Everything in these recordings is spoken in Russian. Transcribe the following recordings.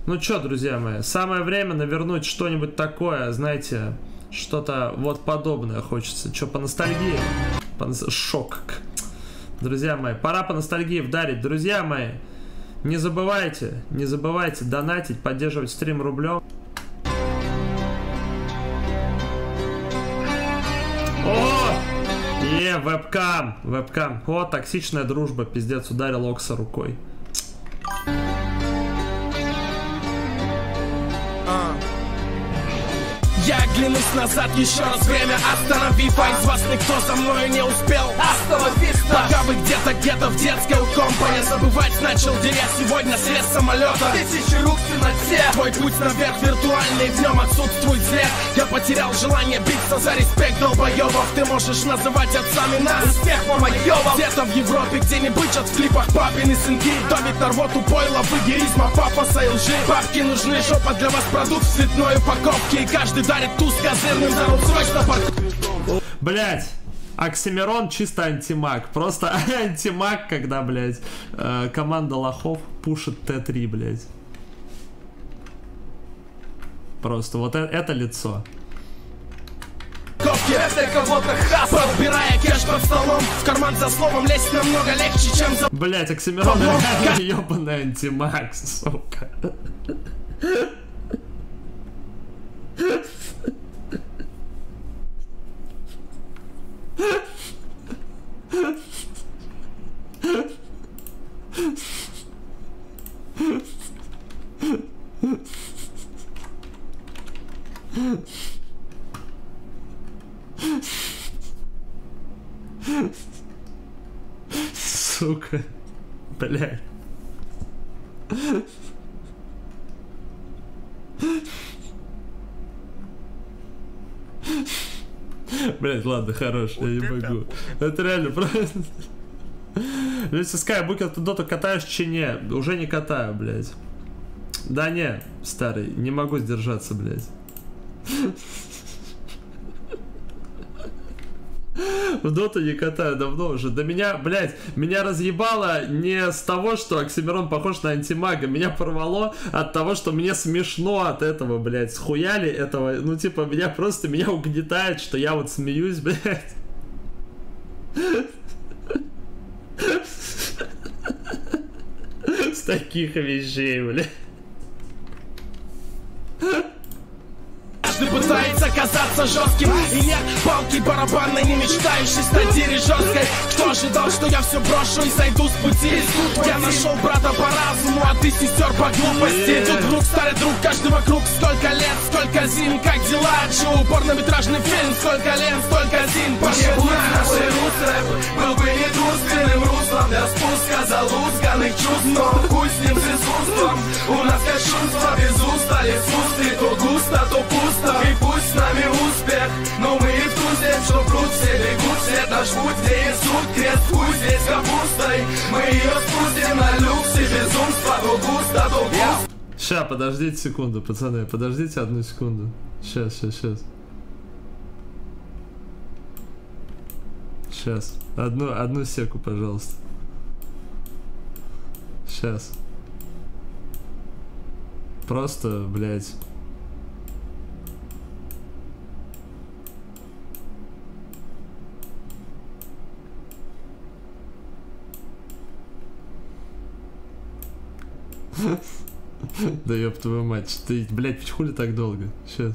Ну чё, друзья мои, самое время навернуть что-нибудь такое, знаете, что-то вот подобное хочется. Чё, по ностальгии? Шок. Друзья мои, пора по ностальгии вдарить. Друзья мои, не забывайте донатить, поддерживать стрим рублем. О! Вебкам. О, токсичная дружба, пиздец, ударил Окса рукой. Я оглянусь назад еще раз, время останови. По из вас никто за мною не успел остановиться. Пока вы где-то в детской у компа. Я забывать начал, где я сегодня слез самолета. Тысячи рук в темноте. Твой путь наверх виртуальный, днем отсутствует свет. Я потерял желание биться за респект долбоебов. Ты можешь называть отцами нас, успех мамоебов. Где-то в Европе, где не бычат в клипах папины сынки. Давит на рвоту пойло, выгеризма, пафоса и лжи. Бабки нужны, жопа для вас продукт в цветной упаковке. И каждый туз козырным заруб срочно под... Блять, Оксимирон чисто антимаг. Просто антимаг, когда, блять, команда лохов пушит Т3, блять. Просто вот это лицо. Это кого-то хапал, подбирая кэш под столом. В карман за словом лезть намного легче, чем за... Блять, Оксимирон реально ебаный антимаг, сука. Сука, блядь. Блять, ладно, хорош, я не могу. Это реально просто. Если Скай, букер, ты доту катаешь, че не? Уже не катаю, блять. Да не, старый, не могу сдержаться, блять. В доту не катаю давно уже. Да меня, блядь, меня разъебало не с того, что Оксимирон похож на антимага. Меня порвало от того, что мне смешно от этого, блядь. Схуяли этого. Ну, типа, меня угнетает, что я вот смеюсь, блядь. С таких вещей, блядь. Каждый пытается казаться жестким. И нет палки барабанной, не мечтающей стать дирижерской. Кто ожидал, что я все брошу и сойду с пути? Я нашел брата по разуму, а ты сестер по глупости. Тут вдруг старый друг, каждый вокруг. Столько лет, столько зим, как дела? Чу, порнометражный фильм, сколько лет, столько зим. Пошел наши русрэп был бы недурственным руслом для спуска залузганных чувств. Но хуй с ним, с искусством. У нас кощунство без устали, с усты то густо, то пусто. И пусть с нами успех, но мы и в ту землю, что пруд, все бегут, все наш путь, где несут крест, пусть здесь капустой. Мы ее спустим на люксе, безумство, то густо, то густо. Ща, подождите секунду, пацаны, подождите одну секунду. Сейчас. Сейчас, одну секу, пожалуйста. Сейчас. Просто, блядь. Да ёб твою мать, ты, блядь, хули так долго? Сейчас.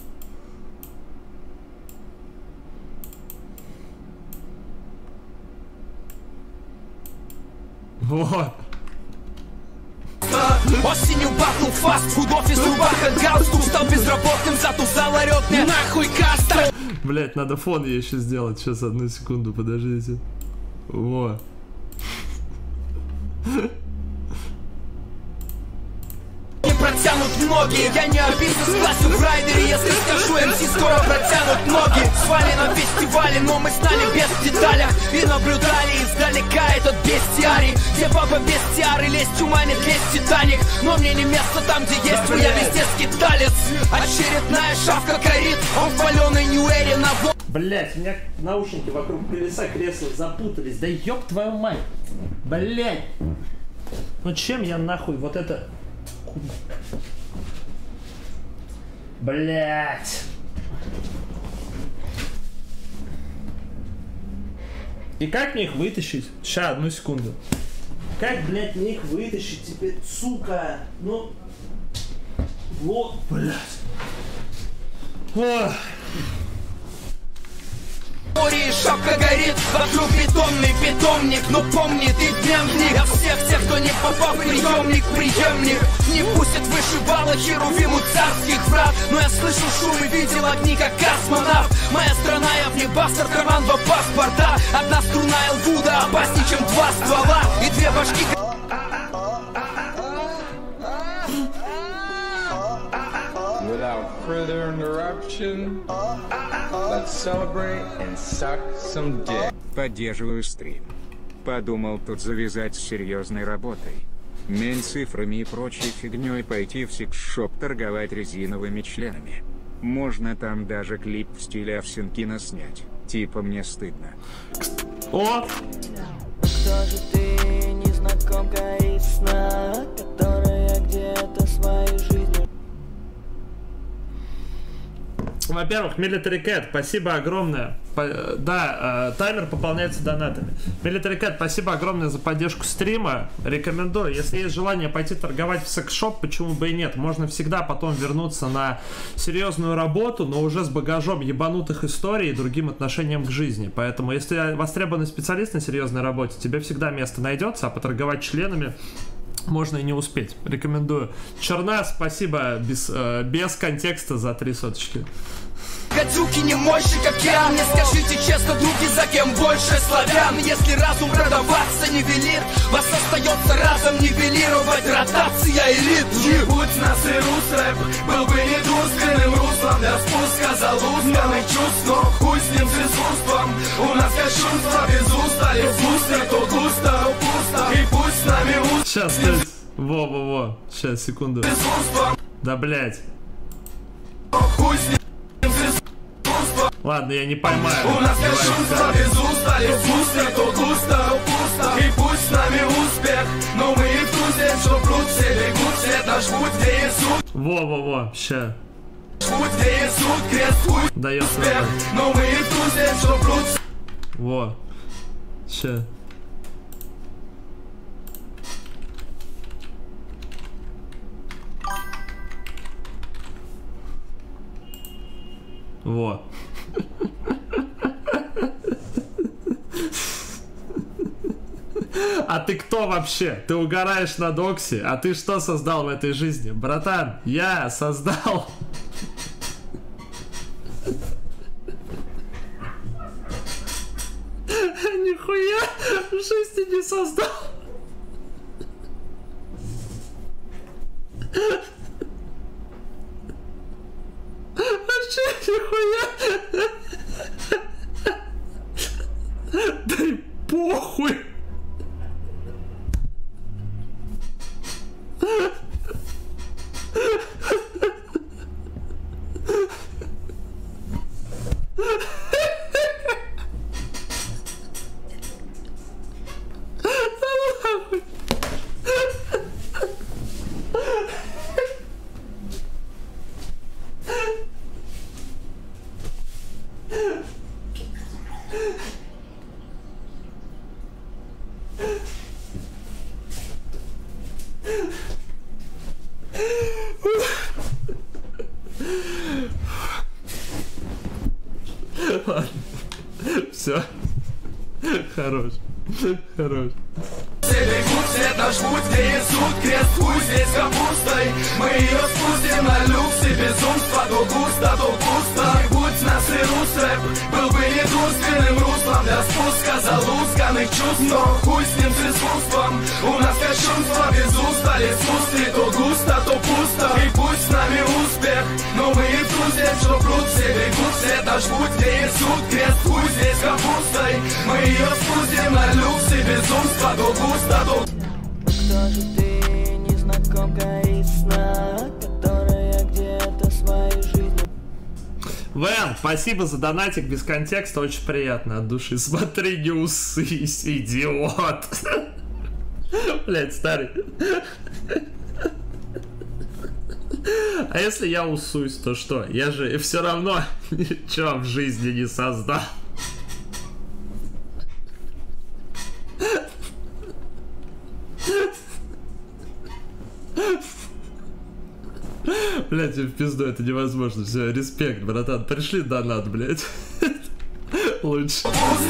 Во! Осенью бахнул фастфуд, офис, рубаха, галстук. Стал безработным, зато зал орёт мне нахуй каста. Блядь, надо фон ей еще сделать. Сейчас, одну секунду, подождите. Во. Протянут ноги, я не обидно сгласил в райдере. Если скажу, МС скоро протянут ноги. Свали на фестивале, но мы знали без деталях. И наблюдали издалека этот бестиарий. Где баба бестиары, лезть уманит, лезть Титаник. Но мне не место там, где есть вы, я везде скиталец. Очередная шавка горит, он в паленой нью-эре на во... Блять, у меня наушники вокруг колеса кресла запутались. Да ёб твою мать. Блять. Ну чем я нахуй вот это... секунду. Блять. И как мне их вытащить? Ща, одну секунду. Как, блядь, мне их вытащить теперь, сука? Ну... Вот, блядь. Ох. Шапка горит, вокруг бетонный питомник. Но помни, ты дневник для всех тех, кто не попал в приемник. Преемник не пустит выше балла херувиму царских врат. Но я слышал шум и видел огни, как космонавт. Моя страна, я в небастер, карман, два паспорта. Одна струна Элвуда опаснее, чем два ствола. И две башки. Without further interruption, let's celebrate and suck some dick. Поддерживаю стрим. Подумал тут завязать с серьезной работой. Мень-цифрами и прочей фигней пойти в секс-шоп торговать резиновыми членами. Можно там даже клип в стиле Овсянкина снять. Типа мне стыдно. О! Кто же ты, незнакомка из сна, которая где-то с моей жизнью? Во-первых, Military Cat, спасибо огромное. Да, таймер пополняется донатами. Military Cat, спасибо огромное за поддержку стрима. Рекомендую, если есть желание пойти торговать в секс-шоп, почему бы и нет. Можно всегда потом вернуться на серьезную работу, но уже с багажом ебанутых историй и другим отношением к жизни. Поэтому, если ты востребованный специалист на серьезной работе, тебе всегда место найдется, а поторговать членами можно и не успеть. Рекомендую. Черна, спасибо без контекста за 3 соточки. Гадюки не мощи, как я. Мне скажите честно, други, за кем больше славян? Если разум продаваться нивелир, вас остается разом нивелировать ротация элит. Будь нас и рус-рэп, был бы недурственным руслом для спуска залузганных чувств. Но хуй с ним, с искусством. У нас кощунство без уста, лишь густо, то густо, то пусто. И пусть с нами уст. Сейчас, стой. Во-во-во. Сейчас, секунду. Да, блять. Хуй с ним. Ладно, я не поймаю. У нас кощунство без уста, лишь густо, то густо, то пусто. И пусть с нами успех, но мы и в ту землю, что пруд, все бегут, все наш путь, где есть суд. Во-во-во, ща. Путь, где есть суд, крест, хуй, Дает успех, но мы и в ту землю, что пруд. Во. Ща. Во. А ты кто вообще? Ты угораешь на Доксе? А ты что создал в этой жизни? Братан, я создал... Нихуя в жизни не создал. Вообще нихуя. Да и похуй. Ладно. Все. Хорош. Хорош. Все бегут, все наш путь, где есть суд, крест, хуй, здесь капустой. Мы ее спустим на люксе, безумство, то густо, то пусто. И будь нас и рус-рэп, был бы недурственным руслом для спуска залузганных чувств. Но хуй с ним, с искусством, у нас кощунство без уста, лишь спусти, то густо, то пусто. И пусть с нами успех, но мы и в ту землю, что пруд, все бегут, все наш путь, где есть суд, крест, хуй, здесь капустой. Мы ее спустим на люксе, безумство, то густо, то... Кто же ты, незнакомка из сна, которая где-то с моей жизнью? Вэн, спасибо за донатик без контекста, очень приятно от души. Смотри, не усысь, идиот. Блять, старый. А если я усусь, то что? Я же все равно ничего в жизни не создал. Блять, в пизду, это невозможно. Все, респект, братан. Пришли донат, блять. Лучше.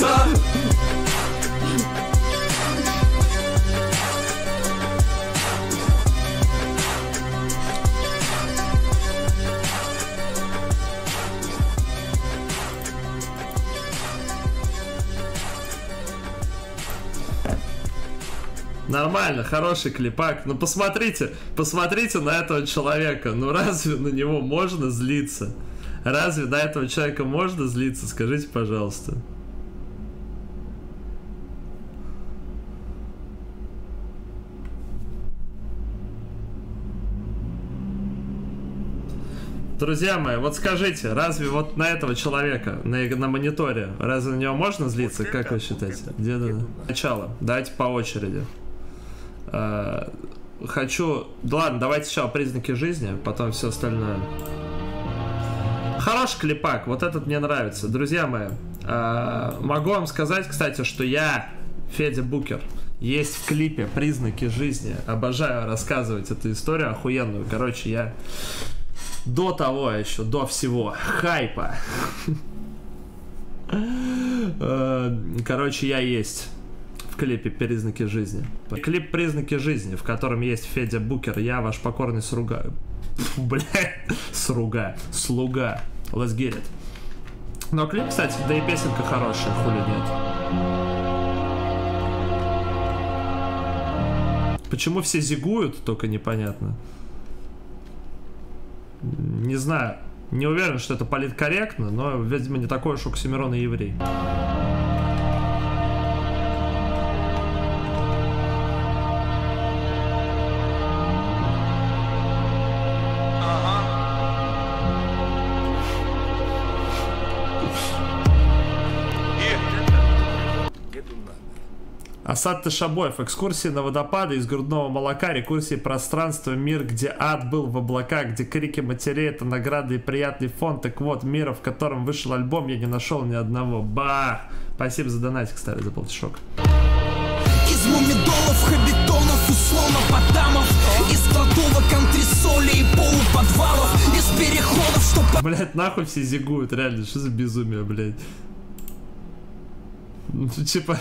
Нормально, хороший клипак. Ну посмотрите на этого человека. Ну разве на него можно злиться? Разве на этого человека можно злиться? Скажите, пожалуйста. Друзья мои, вот скажите, разве вот на этого человека, на мониторе, разве на него можно злиться? Как вы считаете? Начало. Давайте по очереди. Хочу... Ладно, давайте сначала признаки жизни, потом все остальное. Хороший клипак, вот этот мне нравится. Друзья мои, могу вам сказать, кстати, что я, Федя Букер, есть в клипе «Признаки жизни». Обожаю рассказывать эту историю охуенную. Короче, я до того еще, до всего хайпа. Короче, я есть в клипе «Признаки жизни». Клип «Признаки жизни», в котором есть Федя Букер, я ваш покорный слуга. Слуга. Let's get it. Но клип, кстати, да и песенка хорошая, хули нет. Почему все зигуют, только непонятно. Не знаю. Не уверен, что это политкорректно, но, видимо, не такой уж Оксимирон и еврей. Асад Тышабоев. Экскурсии на водопады из грудного молока, рекурсии пространства, мир, где ад был в облаках, где крики матерей — это награды и приятный фон. Так вот, мира, в котором вышел альбом, я не нашел ни одного. Бах! Спасибо за донатик, старый, за полтишок. Из мумидолов, хабитонов, условно потамов, из кладовок, антресолей и полуподвалов, из переходов, что... Блять, нахуй все зигуют, реально, что за безумие, блять. Ну, типа...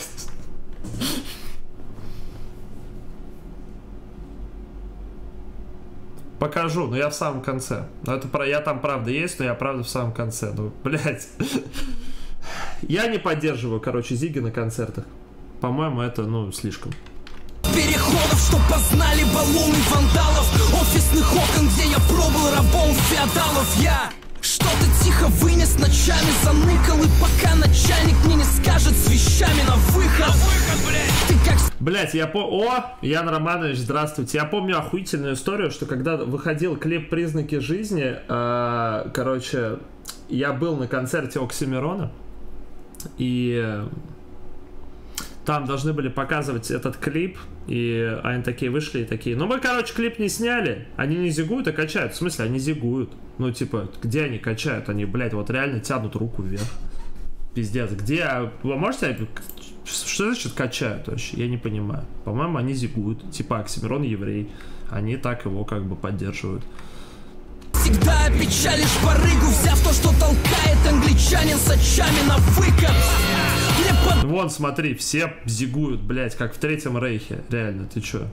Покажу, но я в самом конце. Но это я там правда есть, но я правда в самом конце. Ну, блядь. Я не поддерживаю, короче, зиги на концертах. По-моему, это, ну, слишком. Переходов, что познали баллоны вандалов, офисных окон, где я пробыл рабом феодалов. Я что-то тихо вынес ночами, заныкал, и пока начальник мне не скажет с вещами на выход. Ты как... Блять, О, Ян Романович, здравствуйте. Я помню охуительную историю, что когда выходил клип «Признаки жизни», короче, я был на концерте Оксимирона, и там должны были показывать этот клип, и они такие вышли и такие: ну мы, короче, клип не сняли. Они не зигуют, а качают. В смысле, они зигуют? Ну, типа, где они качают? Они, блядь, вот реально тянут руку вверх. Пиздец, где? Вы можете... Что значит качают вообще? Я не понимаю. По-моему, они зигуют. Типа, Оксимирон еврей. Они так его как бы поддерживают. Всегда опечалишь барыгу, взяв то, что толкает англичанин с очами на выкат. Вон, смотри, все зигуют, блядь, как в Третьем Рейхе. Реально, ты чё?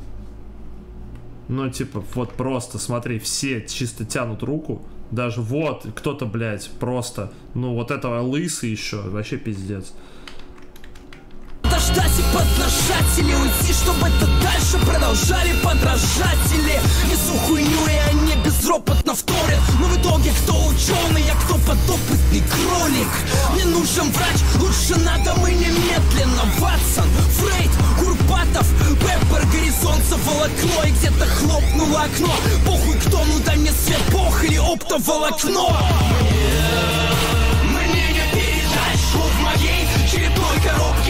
Ну, типа, вот просто, смотри, все чисто тянут руку. Даже вот, кто-то, блядь, просто, ну, вот этого лысый еще, вообще пиздец. Дождать и поднажатели, уйти, чтобы это дальше продолжали подражатели. Несу хуйню, и они безропотно вторят. Но в итоге кто ученый, а кто подопытный кролик. Мне нужен врач, лучше на дом и немедленно. Ватсон, Фрейд, Курпатов, Пеппер, горизонт заволокло, и где-то хлопнуло окно. Похуй кто, ну дай мне свет, бог или оптоволокно. Мне не передать, что в моей черепной коробке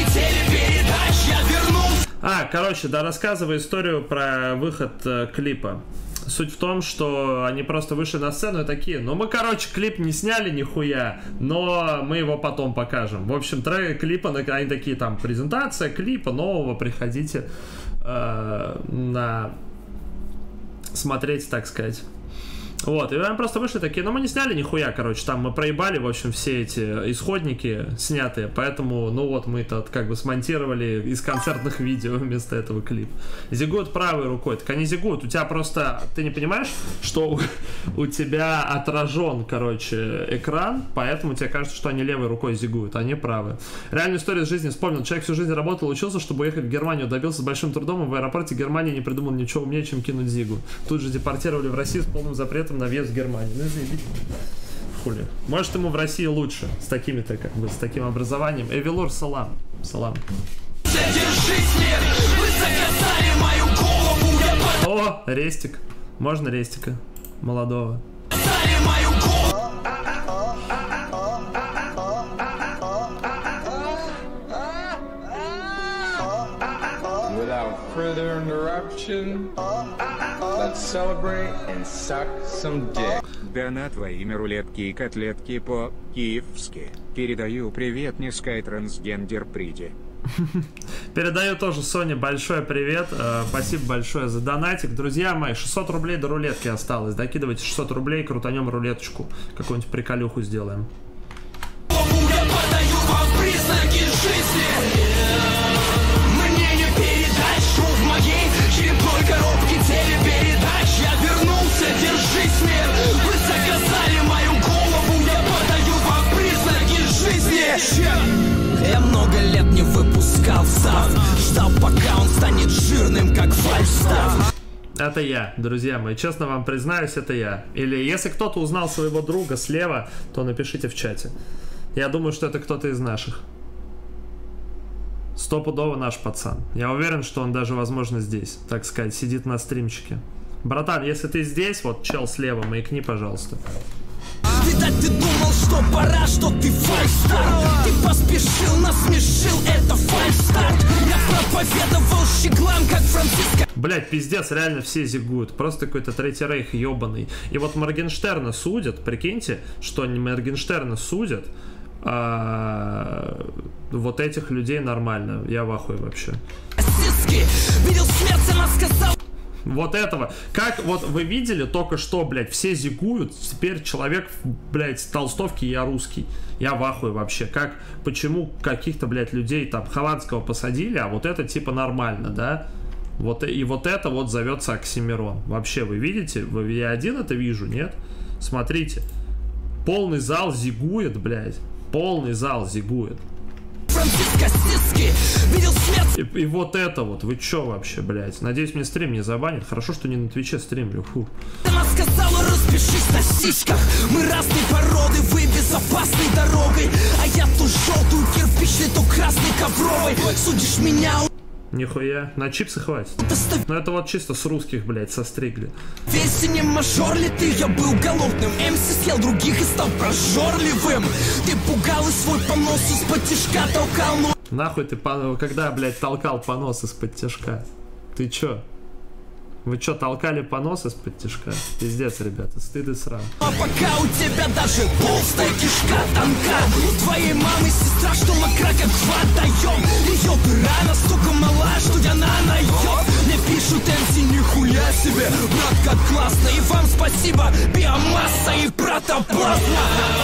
телепередач я вернулся. Короче, да, рассказываю историю про выход клипа. Суть в том, что они просто вышли на сцену и такие, ну мы, короче, клип не сняли нихуя, но мы его потом покажем. В общем, трек клипа, они такие, там, презентация клипа нового, приходите на смотреть, так сказать. Вот, и они просто вышли такие, ну мы не сняли нихуя, короче, там мы проебали, в общем, все эти исходники снятые, поэтому, ну вот, мы тут как бы смонтировали из концертных видео вместо этого клип. Зигуют правой рукой, так они зигуют, у тебя просто, ты не понимаешь, что у тебя отражен, короче, экран, поэтому тебе кажется, что они левой рукой зигуют, а не правой. Реальную историю из жизни вспомнил, человек всю жизнь работал, учился, чтобы уехать в Германию, добился с большим трудом, и в аэропорте Германии не придумал ничего умнее, чем кинуть зигу. Тут же депортировали в Россию с полным запретом на въезд в Германию. Ну, заебись. Хули. Может, ему в России лучше. С такими-то, как бы, с таким образованием. Эвелур, салам. Салам. О, рестик. Можно рестика? Молодого. Without further interruption, let's celebrate and suck some dick. Донат во имя рулетки и котлетки по-киевски. Передаю привет низкой трансгендер Приде. Передаю тоже Соне большой привет. Спасибо большое за донатик. Друзья мои, 600 рублей до рулетки осталось. Докидывайте 600 рублей, крутанем рулеточку. Какую-нибудь приколюху сделаем. Коробки телепередач, я вернулся, держись, мир. Вы заказали мою голову, я подаю вам признаки жизни. Я много лет не выпускал сам, ждал, пока он станет жирным, как фальстав. Это я, друзья мои, честно вам признаюсь, это я. Или если кто-то узнал своего друга слева, то напишите в чате. Я думаю, что это кто-то из наших. Стопудово наш пацан. Я уверен, что он даже, возможно, здесь, так сказать, сидит на стримчике. Братан, если ты здесь, вот чел слева, маякни, пожалуйста. Видать, ты думал, что пора, что ты фальстарт. Ты поспешил, насмешил, это фальстарт. Я проповедовал щеглам, как Франциско. Блять, пиздец, реально все зигуют. Просто какой-то третий рейх ебаный. И вот Моргенштерна судят, прикиньте, что не Моргенштерна судят, вот этих людей нормально. Я в ахуе вообще. Вот этого. Как вот вы видели только что, блядь, все зигуют. Теперь человек, блядь, в толстовке, я русский. Я в ахуе вообще. Как, почему каких-то, блядь, людей там Хованского посадили, а вот это типа нормально, да? Вот, и вот это вот зовется оксимирон. Вообще, вы видите? Я один это вижу, нет? Смотрите. Полный зал зигует, блядь. Полный зал зигует. И вот это вот, вы чё вообще, блядь? Надеюсь, мне стрим не забанит. Хорошо, что не на Твиче стримлю, фу. Она сказала, распишись на сиськах. Мы разные породы, вы безопасной дорогой. А я ту желтую кирпичной, ту красной ковровой. Судишь меня... Нихуя, на чипсы хватит. Ну это вот чисто с русских, блядь, состригли. Весь не мажор ли ты? Я был голодным. МС съел других и стал прожорливым. Ты пугал и свой понос из-под тишка толкал. Нахуй ты, когда, блядь, толкал понос из-под тишка? Ты чё? Вы чё, толкали понос из-под тишка? Пиздец, ребята, стыд и срам. А пока у тебя даже толстая кишка тонка. У твоей мамы сестра, что мокра, как хватаем. Ее дыра настолько мала, что я на наеб. Мне пишут МС, нихуя себе, брат, как классно. И вам спасибо, биомасса и протоплазма.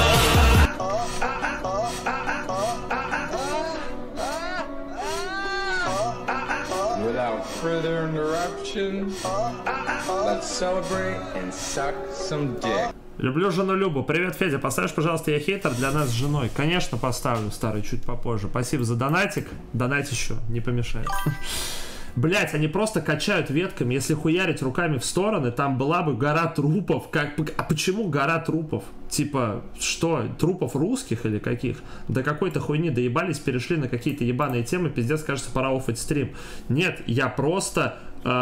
Without further interruption, let's celebrate and suck some dick. Люблю жену Любу. Привет, Федя. Поставишь, пожалуйста, я хейтер для нас с женой. Конечно, поставлю, старый, чуть попозже. Спасибо за донатик. Донать еще, не помешает. Блять, они просто качают ветками. Если хуярить руками в стороны, там была бы гора трупов. А почему гора трупов? Типа, что, трупов русских или каких? До какой-то хуйни доебались, перешли на какие-то ебаные темы. Пиздец, кажется, пора оффать стрим. Нет, я просто...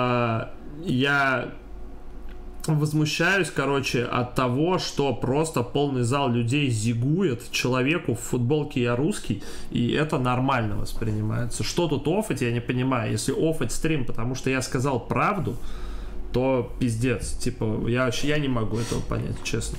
я возмущаюсь, короче, от того, что просто полный зал людей зигует человеку в футболке «Я русский», и это нормально воспринимается. Что тут оффать, я не понимаю. Если оффать стрим, потому что я сказал правду, то пиздец. Типа, я не могу этого понять, честно.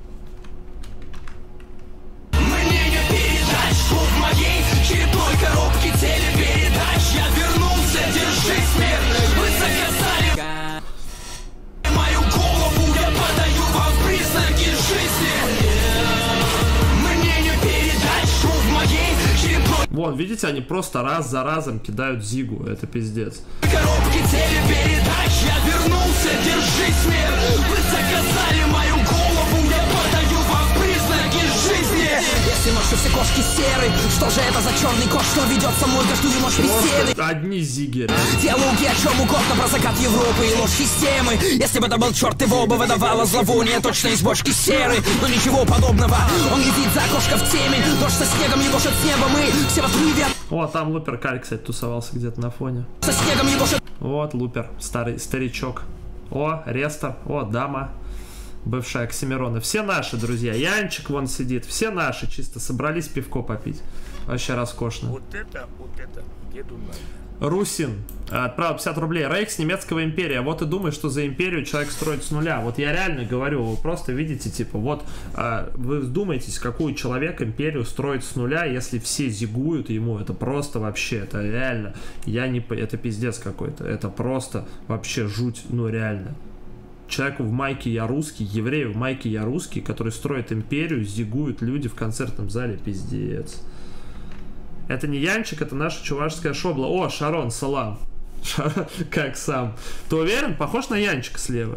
Мне не передать, что в моей черепной коробке телепередач. Я вернулся, держись, мир. Вы заказали мою голову, я подаю вам признаки жизни. Мне не передать, что в моей черепной Вон, видите, они просто раз за разом кидают Зигу. Это пиздец. коробке телепередач. Я вернулся, держись, мир. Вы заказали мою голову, я подаю вам признаки жизни. Если ночью все кошки серы, что же это за черный кот, что ведет со мной каждую ночь беседы? Просто одни зигеры. Диалоги о чем угодно про закат Европы и ложь системы. Если бы это был черт, его бы выдавало зловоние точно из бочки серы. Но ничего подобного, он летит за окошко в темень. Дождь со снегом ебошит с неба, мы все в отрыве. О, там Лупер Карь, кстати, тусовался где-то на фоне. Со снегом ебошит. Вот Лупер, старичок. О, Рестор, о, дама. Бывшая Оксимирона. Все наши, друзья. Янчик вон сидит. Все наши чисто собрались пивко попить. Вообще роскошно. Вот это, деду надо. Русин отправил 50 рублей. Рейхс немецкого империя. Вот и думаешь, что за империю человек строит с нуля. Вот я реально говорю, вы просто видите, типа, вот вы вдумайтесь, какую человек империю строит с нуля, если все зигуют ему. Это просто вообще, это реально, это пиздец какой-то. Это просто вообще жуть, ну реально. Человеку в майке «Я русский», еврею в майке «Я русский», который строит империю, зигуют люди в концертном зале, пиздец. Это не Янчик, это наша чувашская шобла. О, Шарон, салам. Как сам. Ты уверен? Похож на Янчика слева.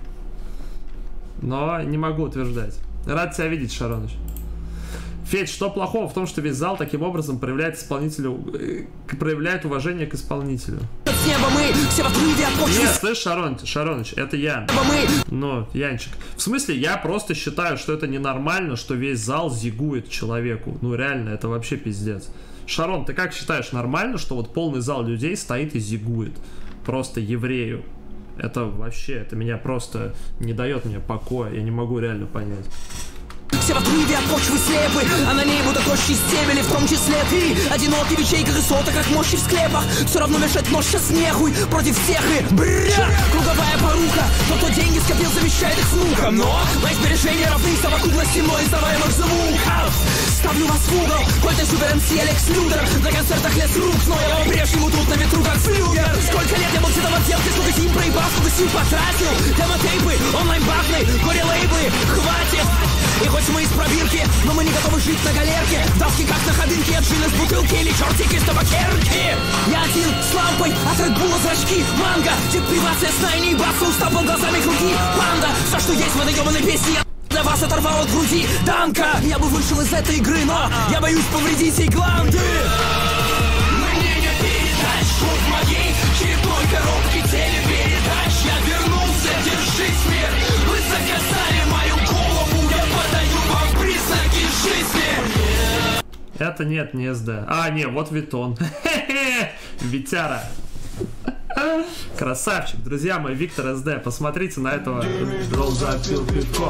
Но не могу утверждать. Рад тебя видеть, Шароныч. Федь, что плохого в том, что весь зал таким образом проявляет уважение к исполнителю? С неба мы все в отрыве от почвы. Нет, слышь, Шароныч, это я. Ну, Янчик. В смысле, я просто считаю, что это ненормально, что весь зал зигует человеку. Ну, реально, это вообще пиздец. Шарон, ты как считаешь, нормально, что вот полный зал людей стоит и зигует? Просто еврею. Это вообще, это меня просто не дает мне покоя. Я не могу реально понять. Все в отрыве от почвы слепы, а на ней будут тощие стебели, в том числе ты. Одинокий в ячейках и сотоках, мощи в склепах. Все равно вешать нож сейчас нехуй против всех и брррр. Круговая порука, кто деньги скопил, завещает их внукам. Но мои сбережения равны совокупности мной издаваемых звуков. Ставлю вас в угол, Кольт и Суверенси, Алекс Людер. На концертах лес рук, но я по-прежнему тут на ветру как флюгер. Сколько лет я был цветом отделки, сколько зим проебал, сколько сил потратил. Демо-тейпы, онлайн-бафны, горе-лейблы, хватит. И хоть мы из пробирки, но мы не готовы жить на галерке. Давки как на ходынке, джин из бутылки или чертики из табакерки. Я один с лампой, от Редбула зрачки, манго. Депривация сна и не ебаться, устапал глазами круги. Панда, все, что есть в этой ебаной песне, для вас оторвал от груди. Данка, я бы вышел из этой игры, но я боюсь повредить ей гланды. Мне не передать, что в моей черепной коробке телепередач. Я вернулся, держись, мир. Вы заказали мою голову, я подаю вам признаки жизни. Это нет, не СД. А, не, вот Витон. Витяра. Красавчик, друзья мои, Виктор СД, посмотрите на этого дролзапил.ком.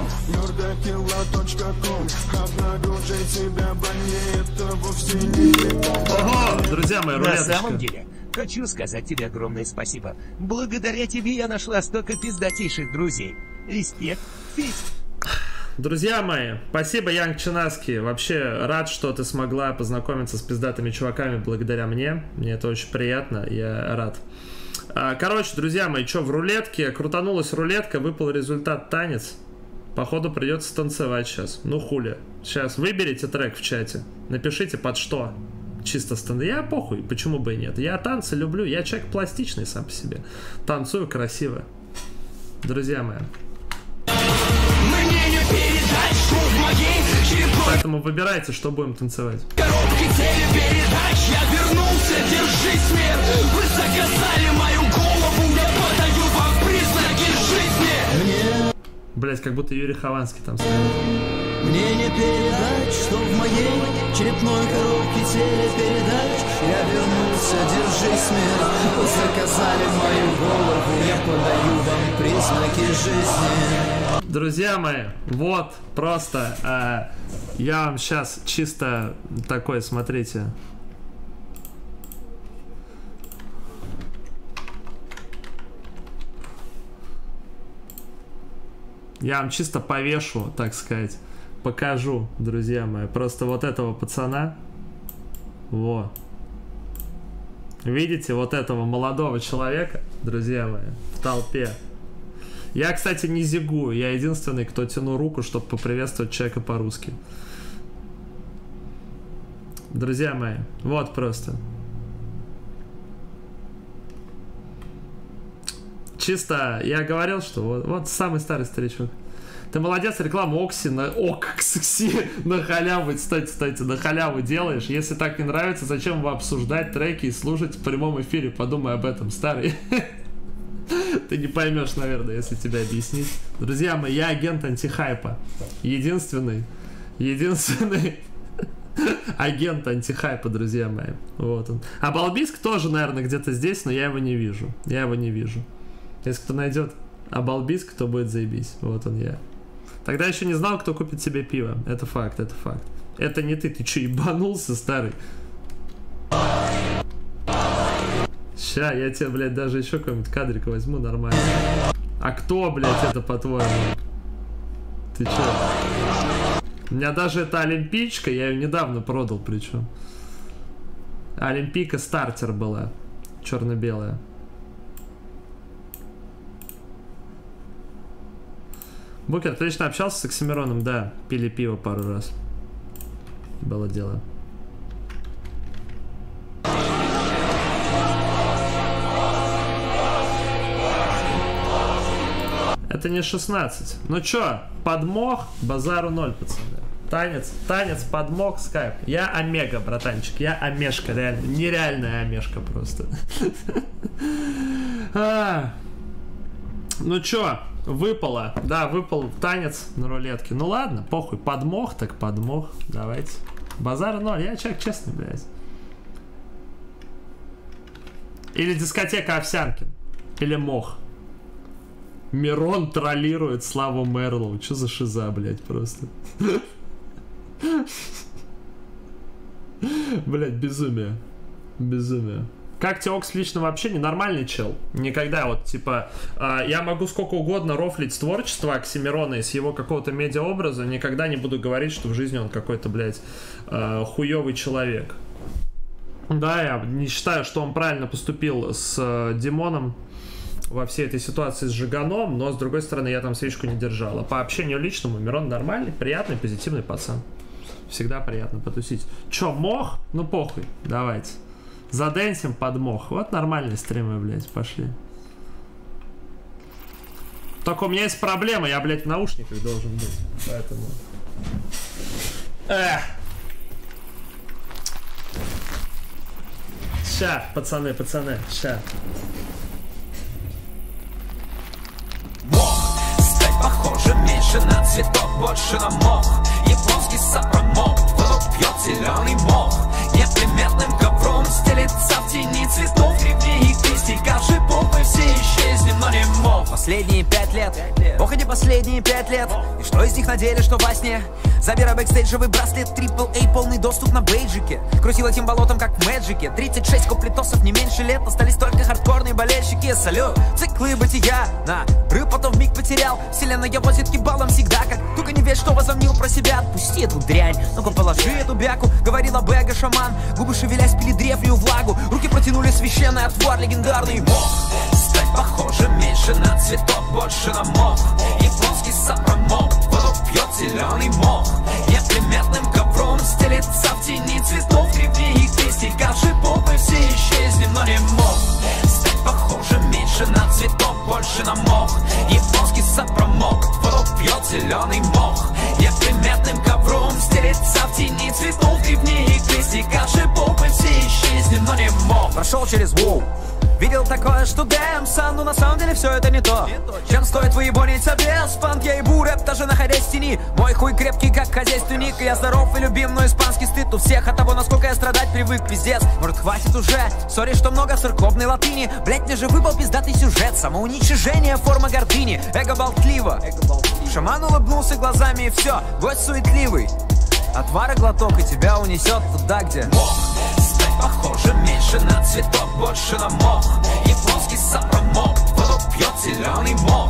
Ого, друзья мои, рулеточка. На самом деле, хочу сказать тебе огромное спасибо. Благодаря тебе я нашла столько пиздатейших друзей. Респект, Федь. Друзья мои, спасибо, Янг Чинаски. Вообще рад, что ты смогла познакомиться с пиздатыми чуваками благодаря мне. Мне это очень приятно, я рад. Короче, друзья мои, что в рулетке? Крутанулась рулетка, выпал результат танец. Походу придется танцевать сейчас. Ну хули. Сейчас выберите трек в чате. Напишите под что. Чисто я похуй, почему бы и нет. Я танцы люблю, я человек пластичный сам по себе. Танцую красиво. Друзья мои. Поэтому выбирайте, что будем танцевать. Коробки телепередач, я вернулся, держись, мир. Вы заказали мою голову, я подаю вам признаки жизни. Блять, как будто Юрий Хованский там стоит. Мне не передать, что в моей черепной коробке телепередач. Я вернулся, держись, мир. Вы заказали мою голову, я подаю вам признаки жизни. Друзья мои, вот, просто я вам сейчас чисто такой, смотрите. Я вам чисто повешу, так сказать, покажу, друзья мои. Просто вот этого пацана. Во. Видите, вот этого молодого человека, друзья мои, в толпе. Я, кстати, не зигую. Я единственный, кто тяну руку, чтобы поприветствовать человека по-русски. Друзья мои, вот просто. Чисто, я говорил, что вот самый старый старичок. Ты молодец, рекламу Окси на Окси на халяву, кстати, на халяву делаешь. Если так не нравится, зачем вам обсуждать треки и слушать в прямом эфире? Подумай об этом, старый. Ты не поймешь, наверное, если тебе объяснить. Друзья мои, я агент антихайпа. Единственный агент антихайпа, друзья мои. Вот он. А Балбиск тоже, наверное, где-то здесь, но я его не вижу. Если кто найдет Балбиск, то будет заебись. Вот он я. Тогда еще не знал, кто купит себе пиво. Это факт. Это не ты что, ебанулся, старый? Ща, я тебе, блядь, даже еще какой-нибудь кадрик возьму, нормально. А кто, блядь, это, по-твоему? Ты че? У меня даже эта олимпийчка, я ее недавно продал, причем. Олимпийка стартер была. Черно-белая. Букер, ты лично общался с Оксимироном? Да, пили пиво пару раз. Было дело. Это не 16. Ну чё, подмог, базару 0, пацаны. Танец, подмог, скайп. Я омега, братанчик, я омешка, реально. Нереальная омешка просто. Ну чё, выпало. Да, выпал танец на рулетке. Ну ладно, похуй, подмог, так подмог. Давайте. Базар 0, я человек честный, блядь. Или дискотека Овсянкин. Или мох. Мирон троллирует Славу Мерлоу. Что за шиза, блядь, просто. Блядь, безумие. Как тебе Окс лично вообще ненормальный чел? Никогда вот, типа, я могу сколько угодно рофлить с творчества Оксимирона и с его какого-то медиаобраза, никогда не буду говорить, что в жизни он какой-то, блядь, хуёвый человек. Да, я не считаю, что он правильно поступил с Димоном во всей этой ситуации с Жиганом, но, с другой стороны, я там свечку не держал. А по общению личному Мирон нормальный, приятный, позитивный пацан. Всегда приятно потусить. Чё, мох? Ну похуй, давайте. Задэнсим под мох. Вот нормальные стримы, блядь, пошли. Только у меня есть проблема, я, блядь, в наушниках должен быть. Поэтому... Ща, пацаны, ща. Стать похожим меньше на цветок, больше на мох. Японский сапромок, кто пьет зеленый мох. Неприметным ковром стелится в тени цветов. Гребней и крестиков шипов мы все исчезнем, но не мох. Последние 5 лет, ох и не последние 5 лет. И что из них на деле, что во сне? Забирай бэкстейджевый браслет, AAA, полный доступ на бейджике. Крутил этим болотом, как в Мэджике. 36 куплетосов, не меньше лет. Остались только хардкорные болельщики. Салют, циклы бытия. На рыб потом вмиг потерял. Вселенная возит ебалом всегда, как только не верь, что возомнил про себя. Отпусти эту дрянь, ну-ка положи эту бяку. Говорила Бэга шаман. Губы шевелясь, пили древнюю влагу. Руки протянули священный отвар, легендарный мох. Стать похожим меньше на цветок, больше на мох. Японский сапромок, воду пьет зеленый мох. Неприметным ковром стелится в тени цветов. Гребней и крестиков шипов мы все исчезнем, но не мох. Стать похожим меньше на цветок, больше на мох. Японский сапромок, воду пьет зеленый мох. Неприметным ковром стелится в тени цветов. Гребней и крестиков шипов мы все исчезнем, но не мох. Прошел через воу. Видел такое, что дэм-сан, но на самом деле все это не то. Чем стоит выебонить без фанк, я ебу рэп, даже находясь в тени. Мой хуй крепкий, как хозяйственник, и я здоров и любим, но испанский стыд у всех от того, насколько я страдать привык, пиздец. Может, хватит уже, сори, что много церковной латыни. Блять, мне же выпал пиздатый сюжет, самоуничижение, форма гордыни. Эго болтливо, шаман улыбнулся глазами и все, гость суетливый. Отвара глоток и тебя унесет туда, где похожим меньше на цветок, больше на мох. Японский сапромок, воду пьет зеленый мох.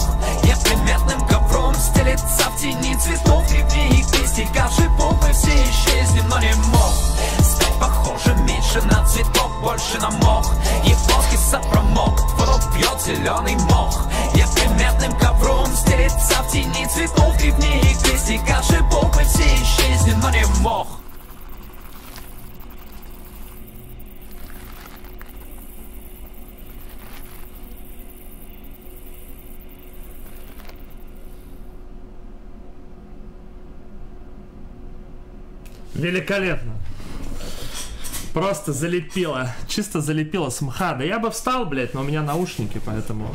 Неприметным ковром стелется в тени цветов древних листьев. Шипов мы все исчезнем, но не мог стать похожим меньше на цветок, больше на мох. Японский сад промок, воду пьет зеленый мох. Неприметным ковром стелется в тени цветов древних листьев. Шипов мы все исчезнем, но не мог. Великолепно. Просто залепило. Чисто залепило с мха. Да я бы встал, блядь, но у меня наушники, поэтому...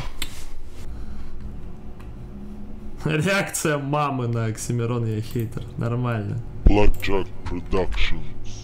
Реакция мамы на Оксимирон, я хейтер. Нормально. Blackjack Productions.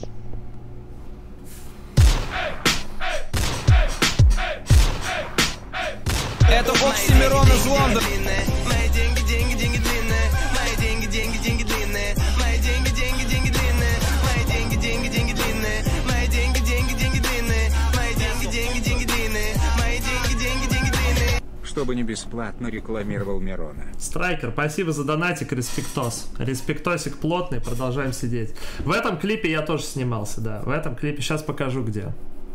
Это Оксимирон из Лондона. Мои деньги, деньги, деньги длинные. Мои деньги, деньги, деньги длинные. Мои деньги, деньги, деньги длинные. Мои деньги, деньги, деньги длинные. Мои деньги, деньги, деньги длинные. Мои деньги, деньги, деньги длинные. Мои деньги, деньги, деньги длинные. Чтобы не бесплатно рекламировал Мирона. Страйкер, спасибо за донатик, респектос. Респектосик плотный, продолжаем сидеть. В этом клипе я тоже снимался, да. В этом клипе, сейчас покажу где.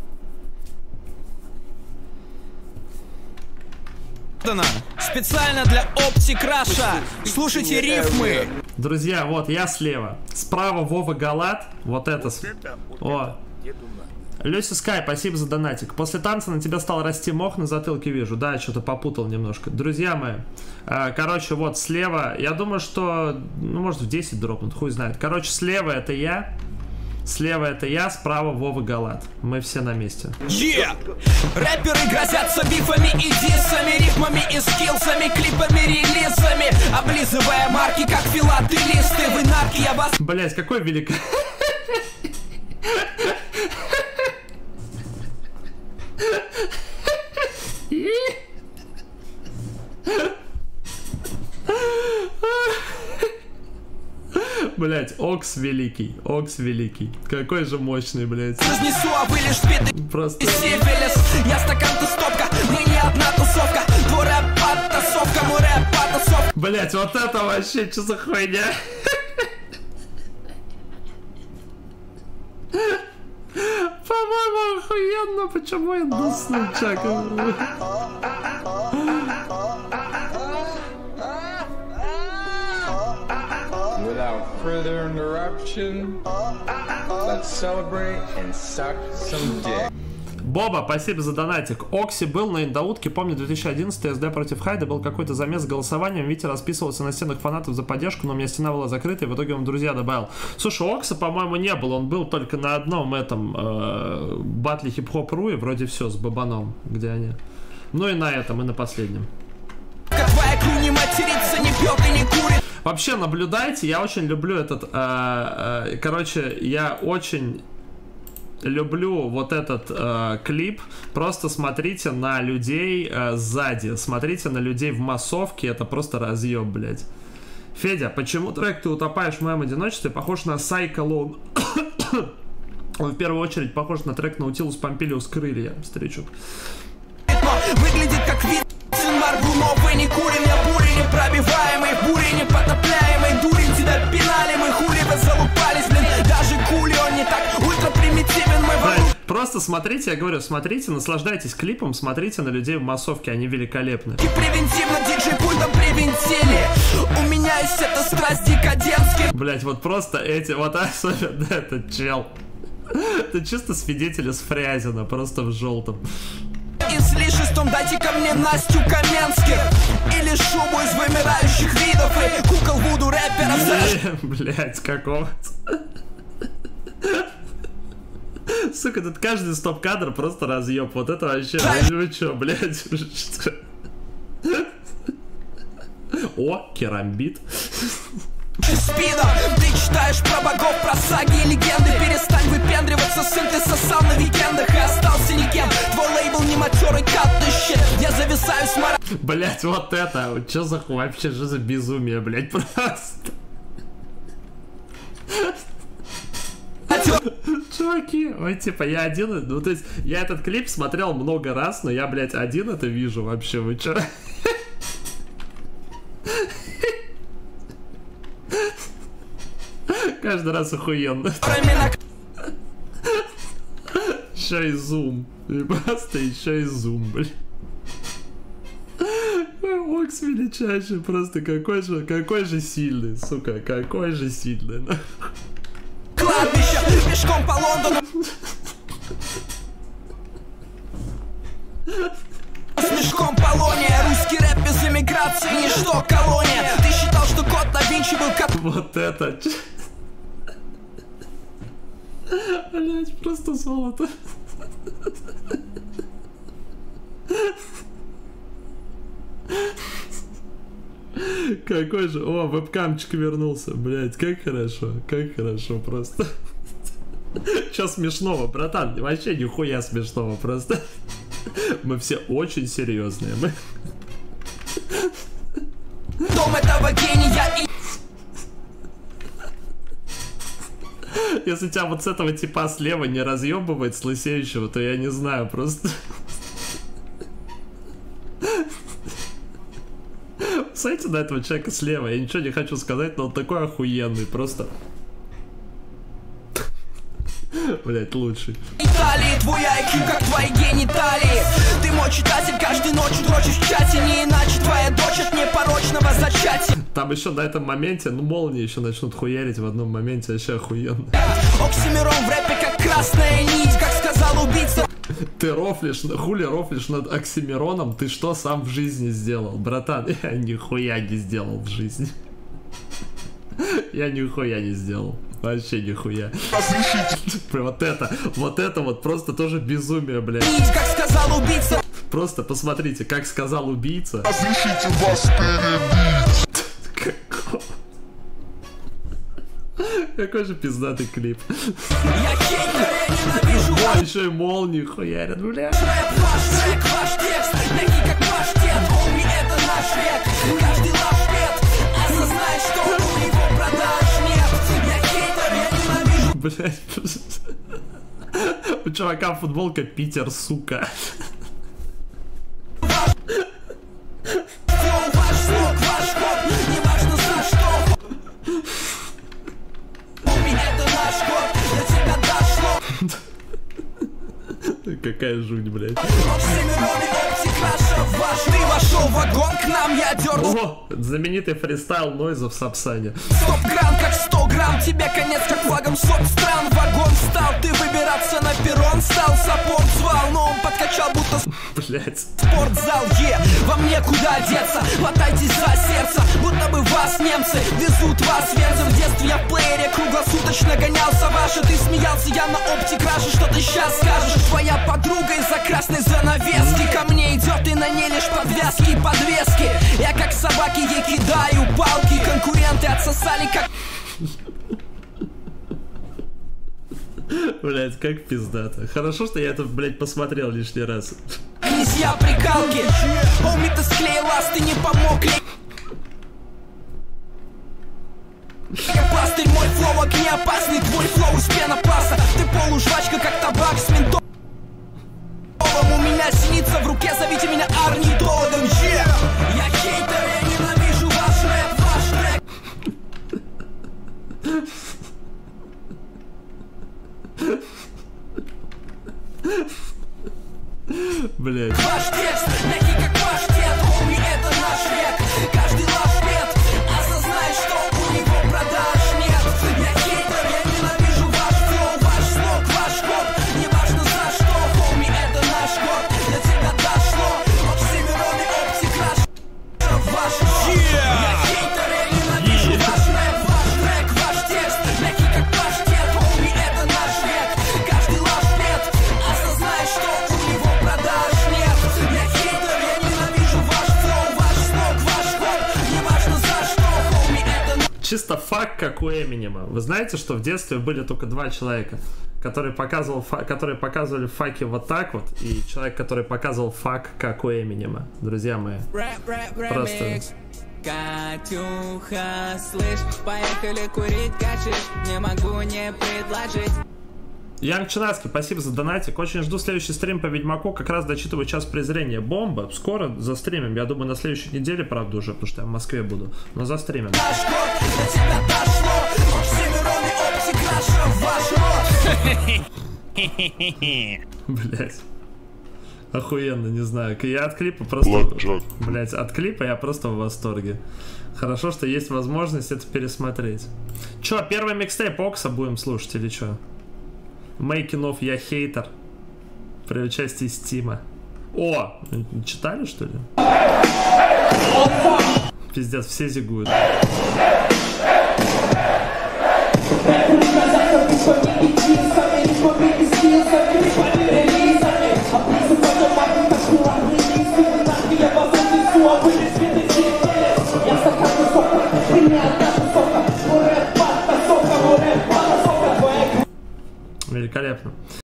Специально для Оптик Раша. Слушайте рифмы. Друзья, вот я слева. Справа Вова Галат. Вот это. О. Люся Скай, спасибо за донатик. После танца на тебя стал расти мох, на затылке вижу. Да, что-то попутал немножко. Друзья мои, короче, вот слева. Я думаю, что, ну, может в 10 дропнут, хуй знает. Короче, слева это я. Слева это я, справа Вова Галат. Мы все на месте. Рэперы грозятся бифами и диссами, рифмами и скиллсами, клипами, релизами, облизывая марки, как филателисты. Вы нарки, я вас... Блять, какой велик... Блять, Окс великий, Окс великий. Какой же мощный, блять. Разнесу, а вы лишь спиды. Просто... Сифилис, я стакан, ты стопка. Мы не одна тусовка. Твой рэп потасовка, мой рэп потасовка. Блять, вот это вообще, что за хуйня? По-моему, охуенно, почему я дуснул Чака? Without further interruption, let's celebrate and suck some dick. Боба, спасибо за донатик. Окси был на Индаутке, помню, 2011 СД против Хайда, был какой-то замес с голосованием, Витя расписывался на стенах фанатов за поддержку, но у меня стена была закрыта, и в итоге он друзья добавил. Слушай, Окса, по-моему, не был, он был только на одном этом батле хип-хоп Руи, вроде все, с Бабаном, где они. Ну и на этом, и на последнем. Твоя кру не матерится, не пьет и не курит. Вообще, наблюдайте, я очень люблю этот, короче, я очень... люблю вот этот клип. Просто смотрите на людей сзади. Смотрите на людей в массовке. Это просто разъеб, блядь. Федя, почему трек «Ты утопаешь в моем одиночестве» похож на Сайколон? Он в первую очередь похож на трек «Наутилус Помпилиус Крылья», старичок. Выглядит как вид. Маргуновый не курим, я бури непробиваемый, бури непотопляемый, дурень тебя пинали, мы хули вы залупались, блин, даже кули он не так ультра-примитивен, мы вокруг. Просто смотрите, я говорю, смотрите, наслаждайтесь клипом, смотрите на людей в массовке, они великолепны. И превентивно диджей-пультом привинтили, у меня есть эта страсть декадентских. Блять, вот просто эти, вот особенно этот чел. Это чисто свидетели с Фрязина, просто в желтом. И с лишеством дайте ко мне Настю Каменских. Или шубу из вымирающих видов. И кукол вуду рэперов. Блять, какого-то. Сука, тут каждый стоп-кадр просто разъеб. Вот это вообще, вы чё, блять? О, керамбит. Спидом, ты читаешь про богов, про саги и легенды. Перестань выпендриваться, сын, ты сосал на викендах и остался никем. Твой лейбл не матерый кат-щит. Я зависаю с мара... Блять, вот это, чё за хуй, вообще, что за безумие, блять, просто. Чуваки, ой, типа, я один, ну, то есть, я этот клип смотрел много раз, но я, блять, один это вижу вообще, вы чё? Каждый раз охуенно. Еще и зум. И просто еще и зум, блин. Окс величайший, просто какой же сильный, сука, какой же сильный. Кладбище пешком по Лондону. С мешком полония. Русский рэп без эмиграции, ничто колония. Ты считал, что код да Винчи был кот. Вот это. Блять, просто золото. Какой же... О, вебкамчик вернулся. Блять, как хорошо просто. Чё смешного, братан? Вообще нихуя смешного, просто. Мы все очень серьезные. Мы... Дом этого гения и... Если тебя вот с этого типа слева не разъебывает с лысеющего, то я не знаю, просто... Смотрите на этого человека слева, я ничего не хочу сказать, но он такой охуенный, просто... Блять, лучший. Италии, твой IQ, как твои гениталии. Ты мой читатель, каждый ночью дрочишь в чате. Не иначе твоя дочь от непорочного зачатия. Там еще на этом моменте, ну молнии еще начнут хуярить в одном моменте, вообще охуенно. Оксимирон в рэпе как красная нить, как сказал убийца. Ты рофлишь, хули рофлишь над Оксимироном, ты что сам в жизни сделал, братан? Я нихуя не сделал в жизни. Я нихуя не сделал. Вообще нихуя. Вот это вот просто тоже безумие, блядь. Как сказал убийца. Просто посмотрите, как сказал убийца. Разрешите вас перебить. Какой же пиздатый клип. Я хейтер, я ненавижу. О, еще и молнии хуярят, бля. Ваш текст, такие как ваш дед. Помни, это наш век. Каждый ваш вет. Осознай, что у него продаж нет. Я хейтер, я ненавижу. Блять. У чувака футболка Питер, сука. Ваш слог, ваш код, неважно за что. Помни, это наш код, до тебя дошло. Какая жуть, блядь. Ты вошел в вагон к нам, я дернул. О, знаменитый фристайл Нойза в Сапсане. 100 грамм, как 100 грамм, тебе конец, как флагом сот стран. Вагон встал, ты выбираться на перрон стал. Саппорт звал, но он подкачал, будто Блять. спортзал, вам некуда деться. Хватайтесь за сердце, будто бы вас немцы везут вас венцем. В детстве я в плеере круглосуточно гонялся ваши. Ты смеялся, я на опти-краше, что ты сейчас скажешь? Твоя подруга из-за красной занавески ко мне идет и на ней лишь подвязки и подвески. Я как собаки ей кидаю палки. Конкуренты отсосали как... Блять, как пиздато. Хорошо, что я это, блять, посмотрел лишний раз. Князья прикалки. Оми, ты склеилась, ты не помог ли. Я пластырь, мой флоу огнеопасный, твой флоу из пенопласта. Ты полужвачка, как табак с ментолом. У меня синица в руке, зовите меня орнитологом. Я хейтер, я ненавижу ваш рэп, Блять. ваш текст, мягкий как ваш дед. Помни, это наш век. Каждый ваш вет. Осознай, что у него продаж нет. Я хейтер, я ненавижу ваш флоу, ваш слог, ваш код. Неважно за что, помни, это наш код. До тебя дошло. Оксимирон и оптикраш. Ваш код. Я хейтер, я ненавижу ваш рэп, ваш трек, ваш текст. Мягкий как ваш дед. Помни, это наш век. Каждый ваш вет. Осознай, что у него продаж нет. Я хейтер, я ненавижу ваш флоу, ваш слог, ваш код. Неважно за что, помни, это... Чисто фак, как у Эминема. Вы знаете, что в детстве были только два человека, которые показывали факи вот так вот, и человек, который показывал фак, как у Эминема. Друзья мои. Просто... Катюха, слышь, поехали курить гашиш, не могу не предложить. Янг Чинаски, спасибо за донатик. Очень жду следующий стрим по Ведьмаку. Как раз дочитываю час презрения. Бомба. Скоро застримим. Я думаю, на следующей неделе, правда, уже, потому что я в Москве буду. Но застримим. Наш код, до тебя дошло. Оксимирон и Блять. Охуенно, не знаю. Я от клипа просто... Блять, от клипа я просто в восторге. Хорошо, что есть возможность это пересмотреть. Чё, первый микстейп Окса будем слушать или чё? Making of Я Хейтер. При участии Стима. О! Читали, что ли? Пиздец, все зигуют.